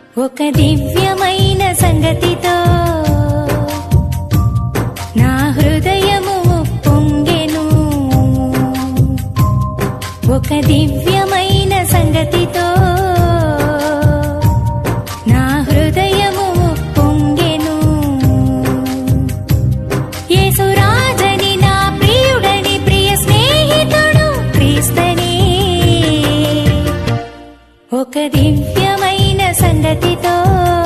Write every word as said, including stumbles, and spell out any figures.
ఒక దివ్యమైన సంగతితో నా హృదయము పొంగెను. ఒక దివ్యమైన సంగతితో నా హృదయము పొంగెను. యేసురాజని నా ప్రియుడని ప్రియ స్నేహితుడు క్రీస్తని. ఒక దివ్యమైన సంగతితో